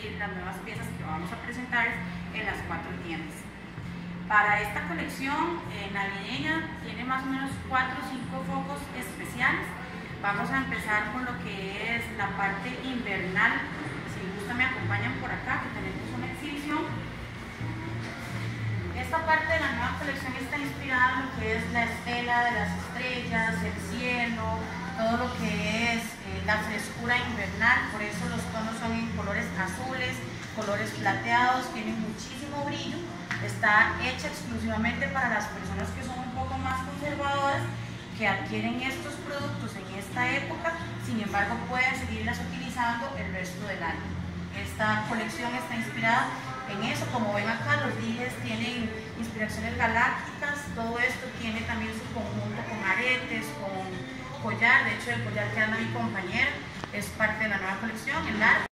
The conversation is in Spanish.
conseguir las nuevas piezas que vamos a presentar en las 4 tiendas. Para esta colección navideña tiene más o menos 4 o 5 focos especiales. Vamos a empezar con lo que es la parte invernal. Si gusta me acompañan por acá, que tenemos una exhibición. Esta parte de la nueva colección está inspirada en lo que es la estela de las estrellas, el cielo, todo lo que es la frescura invernal. Por eso los tonos son en colores azules, colores plateados, tienen muchísimo brillo. Está hecha exclusivamente para las personas que son un poco más conservadoras, que adquieren estos productos en esta época, sin embargo pueden seguirlas utilizando el resto del año. Esta colección está inspirada en eso. Como ven acá, los dijes tienen inspiraciones galácticas. Todo esto tiene también su conjunto con aretes, con collar. De hecho, el collar que anda mi compañera es parte de la nueva colección, el largo.